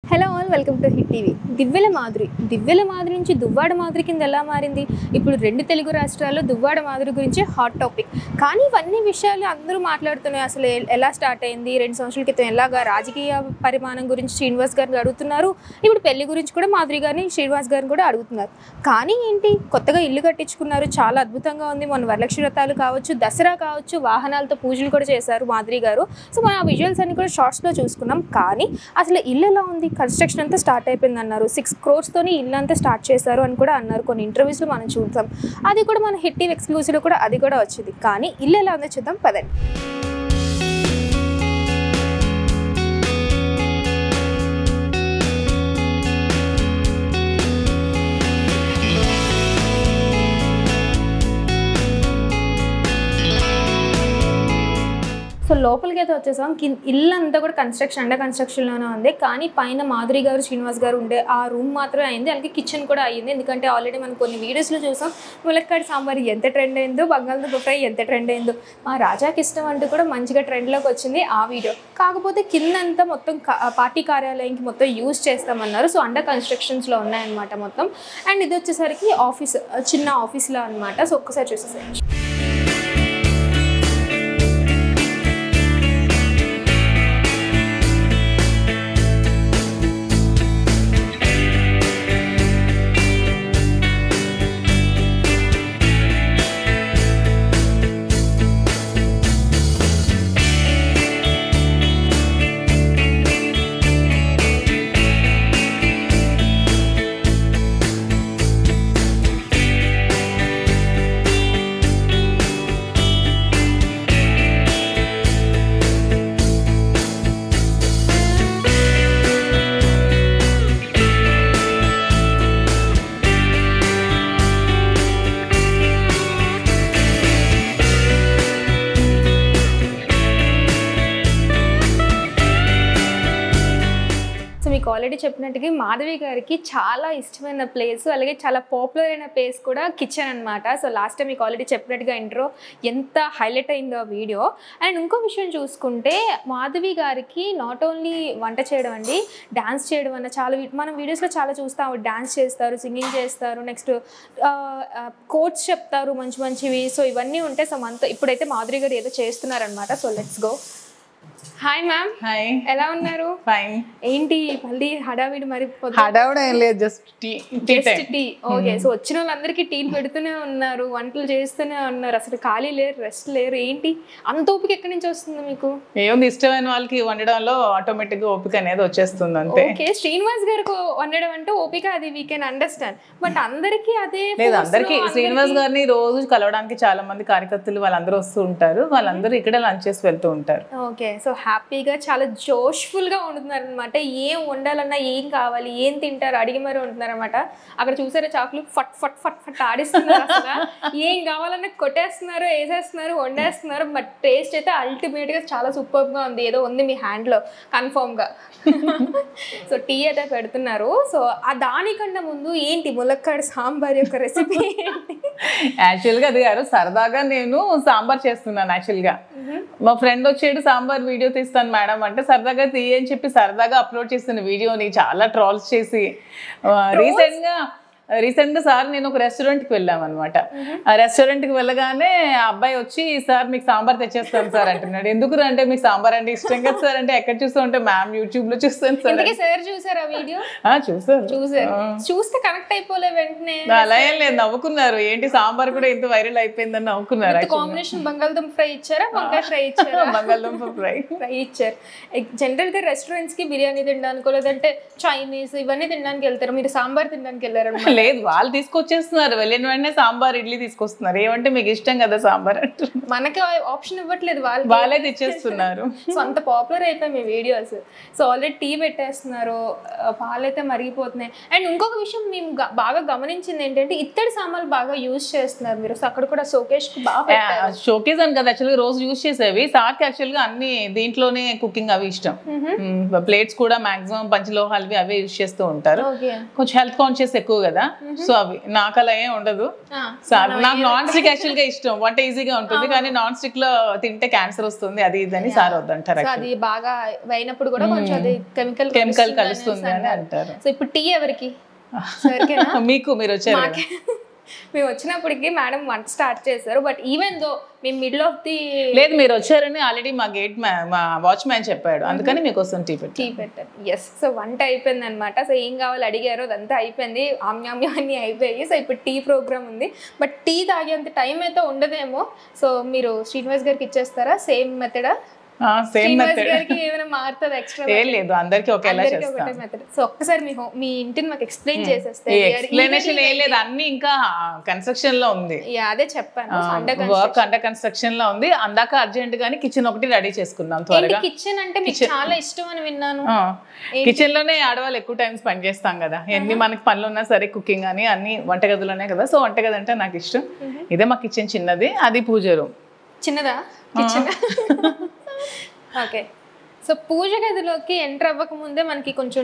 Hello all welcome to hit TV. Divvela Madhuri నుంచి దువ్వాడ మాధురి కింద ఎలా మారింది? ఇప్పుడు రెండు తెలుగు రాష్ట్రాల్లో దువ్వాడ మాధురి గురించి హాట్ టాపిక్. కానీ ఇవన్నీ విషయాలు అందరూ మాట్లాడుతున్నాయి. అసలు ఎలా స్టార్ట్ అయింది, 2 సంవత్సరాల క్రితం ఎలాగా రాజకీయ పరిమాణం గురించి శ్రీనివాస్ గారిని అడుగుతున్నారు. ఇప్పుడు పెళ్లి గురించి కూడా మాధురి గారిని శ్రీనివాస్ గారిని కూడా అడుగుతున్నారు. కానీ ఏంటి, కొత్తగా ఇల్లు కట్టించుకున్నారు, చాలా అద్భుతంగా ఉంది. మన వరలక్ష్మి వ్రతాలు కావచ్చు, దసరా కావచ్చు, వాహనాలతో పూజలు కూడా చేశారు మాధురి గారు. సో మనం ఆ విజువల్స్ అన్ని కూడా షార్ట్స్లో చూసుకున్నాం. కానీ అసలు ఇల్లు ఎలా ఉంది? కన్స్ట్రక్షన్ అంతా స్టార్ట్ అయిపోయింది అన్నారు. 6 crores తోని ఇల్లు అంతా స్టార్ట్ చేశారు అని కూడా అన్నారు. కొన్ని ఇంటర్వ్యూస్లో మనం చూద్దాం. అది కూడా మన హిట్ టీవీ ఎక్స్క్లూసివ్లో కూడా అది కూడా వచ్చింది. కానీ ఇల్లు ఎలా ఉందో చూద్దాం పదండి. సో లోపలికి అయితే వచ్చేసాం. ఇల్లు అంతా కూడా అండర్ కన్స్ట్రక్షన్లోనే ఉంది. కానీ పైన మాధురి గారు శ్రీనివాస్ గారు ఉండే ఆ రూమ్ మాత్రమే అయింది. అలాగే కిచెన్ కూడా అయ్యింది. ఎందుకంటే ఆల్రెడీ మనం కొన్ని వీడియోస్లో చూసాం, ములక్కాడ సాంబార్ ఎంత ట్రెండ్ అయిందో, బంగాళదుంప ఫ్రై ఎంత ట్రెండ్ అయిందో, మా రాజాకి ఇష్టం అంటూ కూడా మంచిగా ట్రెండ్లోకి వచ్చింది ఆ వీడియో. కాకపోతే కిందంతా మొత్తం పార్టీ కార్యాలయంకి మొత్తం యూజ్ చేస్తామన్నారు. సో అండర్ కన్స్ట్రక్షన్స్లో ఉన్నాయన్నమాట మొత్తం. అండ్ ఇది వచ్చేసరికి ఆఫీస్, చిన్న ఆఫీస్లో అనమాట. సో ఒక్కసారి చూసేసరికి మీకు ఆల్రెడీ చెప్పినట్టుగా మాధవి గారికి చాలా ఇష్టమైన ప్లేస్, అలాగే చాలా పాపులర్ అయిన ప్లేస్ కూడా కిచెన్ అనమాట. సో లాస్ట్ టైం మీకు ఆల్రెడీ చెప్పినట్టుగా ఇంట్రో ఎంత హైలైట్ అయిందో వీడియో. అండ్ ఇంకో విషయం చూసుకుంటే మాధవి గారికి నాట్ ఓన్లీ వంట చేయడం అండి, డ్యాన్స్ చేయడం అన్న చాలా మనం వీడియోస్లో చాలా చూస్తాము. డ్యాన్స్ చేస్తారు, సింగింగ్ చేస్తారు, నెక్స్ట్ కోట్స్ చెప్తారు మంచి మంచివి. సో ఇవన్నీ ఉంటే సో మనతో ఇప్పుడైతే మాధురి గారు ఏదో చేస్తున్నారనమాట. So let's go. Hi ma'am. Hi, ఎలా ఉన్నారు? ఫైన్. ఏంటి మళ్ళీ హడావిడి? మరి హడావిడి ఏం లేదు, జస్ట్ టీ. ఓకే. సో వచ్చిన వాళ్ళందరికీ టీలు పెడుతూనే ఉన్నారు, వంటలు చేస్తూనే ఉన్నారు, అసలు ఖాళీ లేరు, రెస్ట్ లేరు. ఏంటి అంత ఓపిక ఎక్కడి నుంచి వస్తుంది మీకు? ఏముంది, ఇష్టమైన వాళ్ళకి వండడంలో ఆటోమేటిక్ గా ఓపిక అనేది వచ్చేస్తుంది అంతే. ఓకే, శ్రీనివాస్ గారికి వండడం అంటే ఓపిక, అది వీ కెన్ అండర్స్టాండ్. బట్ అందరికీ అదే లేదు. అందరికి శ్రీనివాస్ గారిని రోజు కలవడానికి చాలా మంది కార్యకర్తలు వాళ్ళందరూ వస్తూ ఉంటారు. వాళ్ళందరూ ఇక్కడే లంచ్ చేసి వెళ్తూ ఉంటారు. ఓకే. సో హ్యాపీగా చాలా జోష్ఫుల్గా వండుతున్నారు అనమాట. ఏం వండాలన్నా, ఏం కావాలి, ఏం తింటారు అడిగి మరీ వండుతున్నారు అనమాట. అక్కడ చూసారా చాకులు ఫట్ ఫట్ ఫట్ ఫట్ ఆడిస్తున్నారు. అసలు ఏం కావాలన్నా కొట్టేస్తున్నారు, వేసేస్తున్నారు, వండేస్తున్నారు. బట్ టేస్ట్ అయితే అల్టిమేట్గా చాలా సూపర్గా ఉంది. ఏదో ఉంది మీ హ్యాండ్లో కన్ఫర్మ్గా. సో టీ అయితే పెడుతున్నారు. సో ఆ దానికన్నా ముందు ఏంటి ములక్కాడ సాంబార్ యొక్క రెసిపీ ఏంటి? యాక్చువల్గా అది గారు సరదాగా నేను సాంబార్ చేస్తున్నాను. యాక్చువల్గా మా ఫ్రెండ్ వచ్చేడు సాంబార్ వీడియో తీస్తాను మేడం అంటే, సరదాగా తీయని చెప్పి సరదాగా అప్లోడ్ చేస్తున్న వీడియోని చాలా ట్రోల్స్ చేసి రీసెంట్ గా సార్ నేను ఒక రెస్టారెంట్కి వెళ్ళాం అనమాట. ఆ రెస్టారెంట్కి వెళ్ళగానే ఆ అబ్బాయి వచ్చి, సార్ మీకు సాంబార్ తెచ్చేస్తాను సార్ అంటున్నాడు. ఎందుకు అంటే మీకు సాంబార్ అంటే ఇష్టం కదా సార్ అంటే, ఎక్కడ చూస్తూ ఉంటే మ్యామ్ యూట్యూబ్ లో చూస్తాను సార్. సార్ చూసారా వీడియో? చూస్తే కనెక్ట్ అయిపోలే వెంటనే? అలా ఏం లేదు, నవ్వుకున్నారు. ఏంటి సాంబార్ కూడా ఇంత వైరల్ అయిపోయిందని నవ్వుకున్నారు. కాంబినేషన్ బంగాళదుంప ఫ్రై ఇచ్చారా, వంకాయ ఫ్రై ఇచ్చారా? బంగాళదుంప ఫ్రై ఇచ్చారు. జనరల్ గా రెస్టారెంట్స్ కి బిర్యానీ తినడానికి, లేదంటే చైనీస్ ఇవన్నీ తినడానికి వెళ్తారు, మీరు సాంబార్ తినడానికి వెళ్ళారు? లేదు, వాళ్ళు తీసుకొచ్చేస్తున్నారు. వెళ్ళిన వెంటనే సాంబార్ ఇడ్లీ తీసుకొస్తున్నారు. ఏమంటే మీకు ఇష్టం కదా సాంబార్ అంటారు. మనకి ఆప్షన్ ఇవ్వట్లేదు, వాళ్ళే తెచ్చేస్తున్నారు. సో అంత పాపులర్ అయిపోయి మీ వీడియోస్. సో ఆల్రెడీ టీ పెట్టేస్తున్నారు, పాలైతే మరిగిపోతున్నాయి. అండ్ ఇంకొక విషయం మేము బాగా గమనించింది ఏంటంటే, ఇత్తడి సామాన్లు బాగా యూజ్ చేస్తున్నారు మీరు. సో అక్కడ కూడా షోకేస్ బాగా షోకేస్ అని కదా యాక్చువల్గా రోజు యూజ్ చేసేవి. సార్కి యాక్చువల్గా అన్ని దీంట్లోనే కుకింగ్ అవి ఇష్టం. ప్లేట్స్ కూడా మాక్సిమం పంచలోహాలు అవే యూజ్ చేస్తూ ఉంటారు. కొంచెం హెల్త్ కాన్షియస్ ఎక్కువ కదా, సో అవి నాకు అలా ఏం ఉండదు. నాకు నాన్ స్టిక్ యాక్చువల్ గా ఇష్టం, వంట ఈజీగా ఉంటుంది కానీ నాన్ స్టిక్ లో తింటే క్యాన్సర్ వస్తుంది అది ఇదని సార్ వద్దంటారు. అది బాగా అయినప్పుడు కూడా కొంచెం అది కెమికల్ కలుస్తుంది అని అంటారు. సో ఇప్పుడు టీ ఎవరికి? మీకు, మీరు వచ్చారు. మేము వచ్చినప్పటికి మేడం వంట స్టార్ట్ చేశారు. బట్ ఈవెన్ దో మేము మిడిల్ ఆఫ్ ది లేదు మీరు వచ్చారని ఆల్రెడీ మా గేట్ మా వాచ్మ్యాన్ చెప్పాడు, అందుకని మీకోసం టీ పెట్టారు. ఎస్, సో వంట అయిపోయింది అనమాట. సో ఏం కావాలి అడిగారు, అదంతా అయిపోయింది, ఆమ్యామ్యం అన్నీ అయిపోయాయి. సో ఇప్పుడు టీ ప్రోగ్రామ్ ఉంది. బట్ టీ తాగేంత టైం అయితే ఉండదేమో. సో మీరు శ్రీనివాస్ గారికి ఇచ్చేస్తారా? సేమ్ మెథడా? సేమ్ మెథడ్ ఏమైనా మారుతుంది ఎక్స్ట్రా? ఏం లేదు, అందరికి ఒకేలా చేస్తాం. సో ఒక్కసారి మీ ఇంటిని మాకు ఎక్స్ప్లెయిన్ చేసేస్తే. ఎక్స్ప్లెనేషన్ ఏం లేదు, అన్ని ఇంకా కన్స్ట్రక్షన్ లో ఉంది. అదే చెప్పాను, వర్క్ అండర్ కన్స్ట్రక్షన్ లో ఉంది. అందాక అర్జెంట్ గానీ కిచెన్ ఒకటి రెడీ చేసుకున్నాం త్వరగా. కిచెన్ అంటే మీకు చాలా ఇష్టం అని విన్నాను. కిచెన్ లోనే ఆడవాళ్ళు ఎక్కువ టైం స్పెండ్ చేస్తాం కదా, ఎన్ని మనకి పనులు ఉన్నా సరే, కుకింగ్ అని అన్ని వంటగదిలోనే కదా. సో వంటగది అంటే నాకు ఇష్టం. ఇదే మా కిచెన్ చిన్నది, అది పూజ రూమ్. చిన్నదా కిచెన్? ఓకే. సో పూజ గదిలోకి ఎంటర్ అవ్వక ముందే మనకి కొంచెం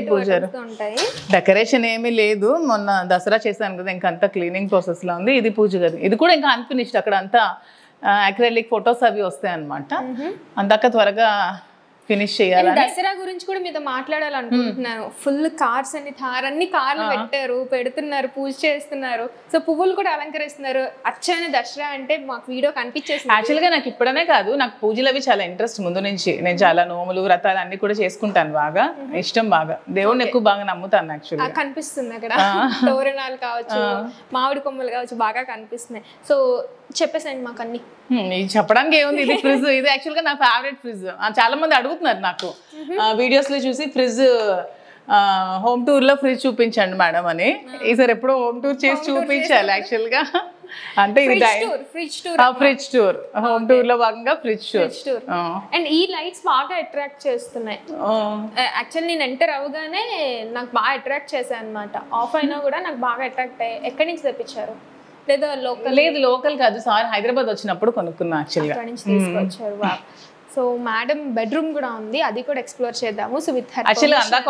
డెకరేషన్ ఏమీ లేదు. మొన్న దసరా చేశాను కదా, ఇంకంతా క్లీనింగ్ ప్రాసెస్ లో ఉంది. ఇది పూజ గది, ఇది కూడా ఇంకా అన్ఫినిష్డ్. అక్కడ అంతా అక్రిలిక్ ఫొటోస్ అవి వస్తాయి అనమాట. అందాక త్వరగా ఫినిష్ చేయాలి. దసరా గురించి కూడా మీతో మాట్లాడాలనుకుంటున్నాను. ఫుల్ కార్స్ అన్ని అన్ని కార్లు పెడుతున్నారు, పూజ చేస్తున్నారు. సో పువ్వులు కూడా అలంకరిస్తున్నారు. అచ్చని దసరా అంటే మాకు వీడియో కనిపించేసి. యాక్చువల్ గా నాకు ఇప్పుడనే కాదు, నాకు పూజలు అవి చాలా ఇంట్రెస్ట్ ముందు నుంచి. నేను చాలా నోములు వ్రతాలు అన్ని కూడా చేసుకుంటాను, బాగా ఇష్టం, బాగా దేవుడిని ఎక్కువ బాగా నమ్ముతాను. యాక్చువల్గా కనిపిస్తుంది అక్కడ తోరణాలు కావచ్చు, మామిడి కొమ్మలు కావచ్చు, బాగా కనిపిస్తున్నాయి. సో చెప్పేసండి మాకు అన్ని. చెప్పడానికి ఏముంది, ఇది ఫ్రిడ్జ్. ఇది యాక్చువల్ గా నా ఫేవరెట్ ఫ్రిడ్జ్. చాలా మంది అడుగుతున్నారు నాకు వీడియోస్ లో చూసి, ఫ్రిడ్జ్ హోమ్ టూర్ లో ఫ్రిడ్జ్ చూపించండి మేడం అని. ఈసారి ఎప్పుడో హోమ్ టూర్ చేసి చూపించాలి యాక్చువల్ గా. అంటే ఇది ఫ్రిడ్జ్ టూర్, హోమ్ టూర్ లో భాగంగా ఫ్రిడ్జ్ టూర్. అండ్ ఈ లైట్స్ బాగా అట్రాక్ట్ చేస్తున్నాయి. యాక్చువల్ నేను ఎంటర్ అవగానే నాకు బాగా అట్రాక్ట్ చేశాను అనమాట. ఆఫ్ అయినా కూడా నాకు బాగా అట్రాక్ట్ అయ్యాయి. ఎక్కడి నుంచి తెప్పించారు? లేదా లోకల్? లేదు లోకల్ కాదు సార్, హైదరాబాద్ వచ్చినప్పుడు కొనుక్కున్నా యాక్చువల్గా. అక్కడి నుంచి తీసుకొచ్చారు. సో మేడం బెడ్రూమ్ కూడా ఉంది, అది కూడా ఎక్స్ప్లోర్ చేద్దాము. సో విత్ యాక్చువల్లీ అందాక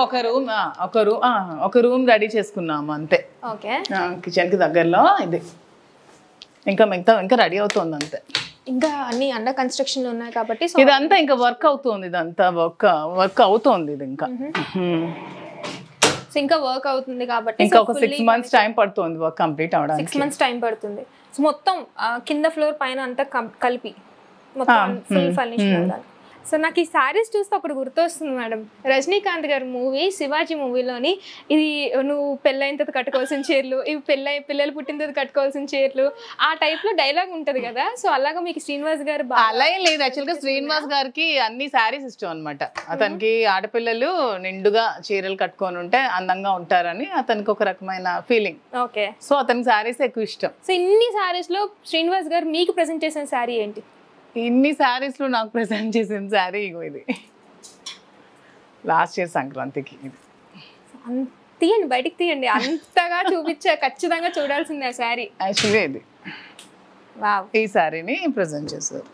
ఒక రూమ్ రెడీ చేసుకున్నాము అంతే. ఓకే, కిచెన్ కి దగ్గరలో ఇది. ఇంకా మిగతా ఇంకా రెడీ అవుతుంది అంతే. ఇంకా అన్ని అండర్ కన్స్ట్రక్షన్ ఉన్నాయి కాబట్టి ఇదంతా ఇంకా వర్క్ అవుతుంది. ఇదంతా వర్క్ అవుతుంది. ఇది ఇంకా వర్క్ అవుతుంది కాబట్టి ఇంకా ఒక 6 months టైం పడుతుంది వర్క్ కంప్లీట్ అవడానికి. 6 months టైం పడుతుంది. సో మొత్తం కింద ఫ్లోర్ పైన అంతా కలిపి మొత్తం ఫుల్ ఫర్నిష్ అవ్వాలి. సో నాకు ఈ శారీస్ చూస్తే ఒకటి గుర్తొస్తుంది మేడం, రజనీకాంత్ గారి మూవీ శివాజీ మూవీలోని, ఇది నువ్వు పెళ్ళైన తర్వాత కట్టుకోవాల్సిన చీరలు, ఇవి పిల్లలు పుట్టిన తర్వాత కట్టుకోవాల్సిన చీరలు, ఆ టైప్ లో డైలాగ్ ఉంటది కదా. సో అలాగా మీకు శ్రీనివాస్ గారు అలా ఏం లేదు. యాక్చువల్ గా శ్రీనివాస్ గారికి అన్ని శారీస్ ఇష్టం అనమాట. అతనికి ఆడపిల్లలు నిండుగా చీరలు కట్టుకొని ఉంటే అందంగా ఉంటారని అతనికి ఒక రకమైన ఫీలింగ్. ఓకే, సో అతనికి శారీస్ ఎక్కువ ఇష్టం. సో ఇన్ని శారీస్ లో శ్రీనివాస్ గారు మీకు ప్రెజెంట్ చేసిన శారీ ఏంటి? ఇన్ని శారీస్ లో నాకు ప్రెజెంట్ చేసిన శారీ ఇది లాస్ట్ ఇయర్ సంక్రాంతికి. తీయండి, బయటికి తీయండి, అంతగా చూపించా, ఖచ్చితంగా చూడాల్సిందే ఆ శారీ. యాక్చువల్గా ఇది ఈ శారీని ప్రెజెంట్ చేశారు.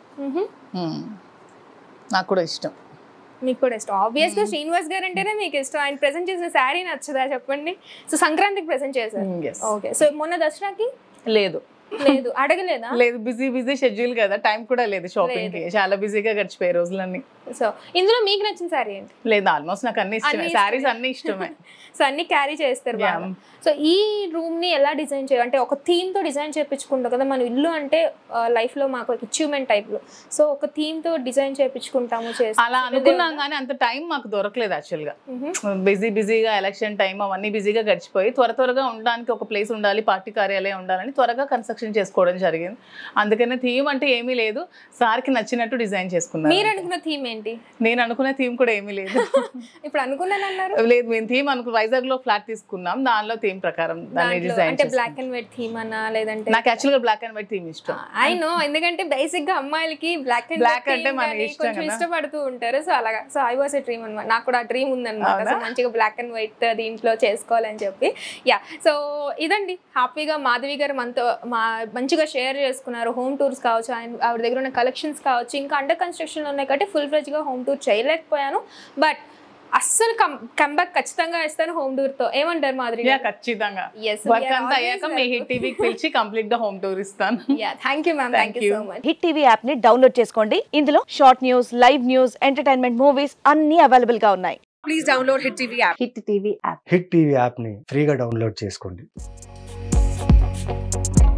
నాకు కూడా ఇష్టం. మీకు కూడా ఇష్టం. ఆబ్వియస్ గా శ్రీనివాస్ గారు అంటేనే మీకు ఇష్టం. ఆయన ప్రెజెంట్ చేసిన శారీ నచ్చదా చెప్పండి? సో సంక్రాంతికి ప్రెజెంట్ చేశారు. ఓకే, సో మొన్న దసరాకి లేదు అడగలేదా? లేదు, బిజీ షెడ్యూల్ కదా, టైం కూడా లేదు షాపింగ్ కి. చాలా బిజీగా గడిచిపోయే రోజులన్నీ. సో ఇందులో మీకు నచ్చిన శారీ ఏంటి? లేదు, ఆల్మోస్ట్ నాకు అన్ని ఇష్టమే, శారీస్ అన్ని ఇష్టమే. సో అన్ని క్యారీ చేస్తారు. సో ఈ రూమ్ ని ఎలా డిజైన్ చేయాలి అంటే ఒక థీమ్ తో డిజైన్ చేయించుకుంటాం కదా మన ఇల్లు అంటే లైఫ్ లో మాకు అచీవ్మెంట్ టైప్ లో. సో ఒక థీమ్ తో డిజైన్ చేయించుకుంటాము. అలా అనుకున్నాం కానీ అంత టైం మాకు దొరకలేదు యాక్చువల్ గా. బిజీగా ఎలక్షన్ టైం అవన్నీ బిజీగా గడిచిపోయి త్వరగా ఉండడానికి ఒక ప్లేస్ ఉండాలి, పార్టీ కార్యాలయం ఉండాలని త్వరగా కన్స్ట్రక్షన్ చేసుకోవడం జరిగింది. అందుకనే థీమ్ అంటే ఏమీ లేదు, సార్కి నచ్చినట్టు డిజైన్ చేసుకున్నాను. మీరు అనుకున్న థీమ్ ఏంటి? నేను అనుకున్న థీమ్ కూడా ఏమీ లేదు. ఇప్పుడు అనుకున్నాను లేదు, మేము థీమ్ వైజాగ్ లో ఫ్లాట్ తీసుకున్నాం, దానిలో థీమ్ ప్రకారం దాన్ని డిజైన్. అంటే బ్లాక్ అండ్ వైట్ థీమ్ అన్నా లేదంటే? నాకు యాక్చువల్ గా బ్లాక్ అండ్ వైట్ థీమ్ ఇష్టం. ఐ నో, ఎందుకంటే బేసిక్ గా అమ్మాయిలకి బ్లాక్ అంటే మనకి ఇష్టపడుతూ ఉంటారు. సో అలాగా, so I was a dream అన్నమాట. నాకు కూడా డ్రీమ్ ఉందన్నమాట, మంచిగా బ్లాక్ అండ్ వైట్ దీంట్లో చేసుకోవాలని చెప్పి. యా, సో ఇదండి హ్యాపీగా మాధవి గారు మనతో మంచిగా షేర్ చేసుకున్నారు. హోమ్ టూర్స్ కావచ్చు, ఆవిడ దగ్గర ఉన్న కలెక్షన్స్ కావచ్చు, ఇంకా అండర్ కన్స్ట్రక్షన్ ఉన్నాయి కాబట్టి ఫుల్ ఫ్లెడ్జ్ గా హోమ్ టూర్ చేయలేకపోయాను. బట్ అస్సలు కంబ్యాక్ ఖచ్చితంగా ఇస్తాను హోమ్ టూర్ తో. ఏమంటారు మాధురి? ఖచ్చితంగా వర్క్ అంతా అయ్యాక మీ హిట్ టీవీకి పిలిచి కంప్లీట్ గా హోమ్ టూర్ ఇస్తాను. Thank you ma'am, thank you so much. Hit TV app ని డౌన్లోడ్ చేసుకోండి. ఇందులో short news, live news, entertainment movies అన్ని అవైలబుల్ గా ఉన్నాయి. Please download Hit TV app. Hit TV app hit TV యాప్ని ఫ్రీగా డౌన్లోడ్ చేసుకోండి.